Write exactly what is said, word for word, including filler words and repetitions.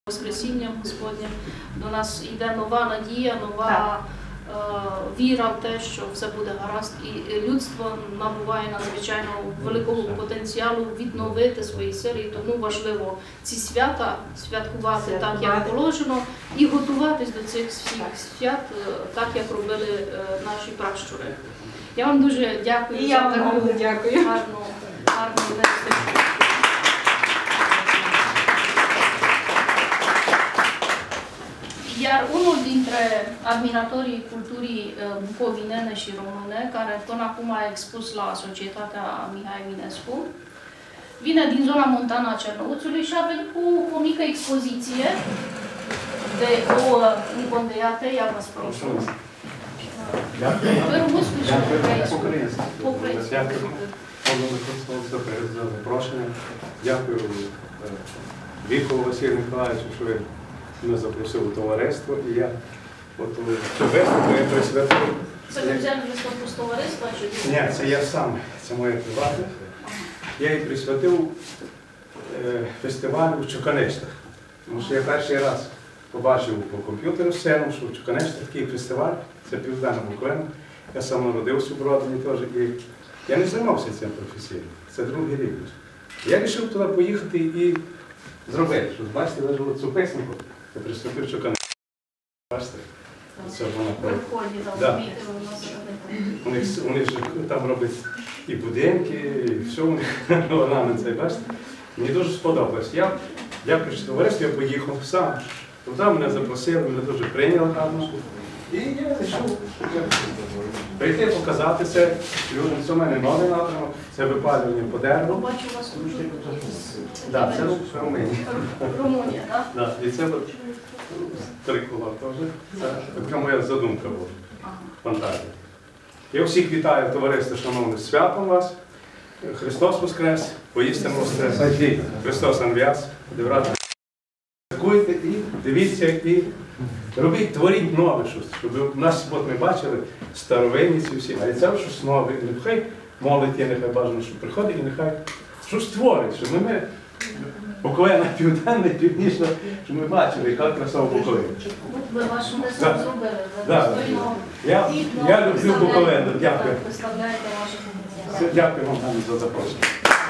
Воскресінням Господнім до нас йде нова надія, нова е, віра в те, що все буде гаразд. І людство набуває надзвичайно великого потенціалу відновити свої сили. І тому важливо ці свята святкувати так, як положено, і готуватись до цих всіх свят, так, як робили наші пращури. Я вам дуже дякую і за я таку вам дякую. гарну, гарну лекцію. Iar unul dintre admiratorii culturii bucovinene și române, care până acum a expus la Societatea Mihai Eminescu, vine din zona montană a Cernăuțului și a venit cu o mică expoziție de ouă încondeiate. Ia vă sprošu. Vă rog, spune по-українськи. Дякую за запрошення. Дякую Вікову Василю Миколаївичу, що ви мене запросили в товариство, і я от цю виставку я присвятив. Це ви взяли виставку з товариства? Ні, це я сам, це моє приватне. Я її присвятив е, фестивалю в Чуканичах. Тому що я перший раз побачив по комп'ютеру сцену, що в Чуканичах такий фестиваль, це Південна Буковина. Я сам народився в Бродині теж, і я не займався цим професійно. Це другий рік. Я вирішив туди поїхати і зробити. Що, бачите, навіть цю писанку я присвятив Чуканичах. Бачите? Це вона. Да. У них, у них там роблять і будинки, і все у них орнамент цей, бачите. Мені дуже сподобалось. Я, дякуючи товариству, я поїхав сам. Туди мене запросили, мене дуже прийняли гарно. І я вирішив прийти, показати це людям. Це в мене новий напрямок, це випалювання по дереву. Бачу, у вас тут є. Так, це Румунія. Румунія, так? Так, і це трикола теж. Це така моя задумка була, фантазія. Я всіх вітаю, товариство, шановне, з святом вас. Христос Воскрес, поїстимо Воскрес. Христос Анв'яз, деврати. Дякуйте і дивіться, і робіть, творіть нове щось, щоб нас от ми бачили старовинні ці всі, а це щось нове. І нехай молодь є, нехай бажано, щоб приходить, і нехай щось творить, щоб ми, Буковина південна, північна, щоб ми бачили, яка краса в Буковині. Ви вашу виставку зробили, ви достойно. Я люблю Буковину, дякую. Представляєте вашу. Дякую вам за запрошення.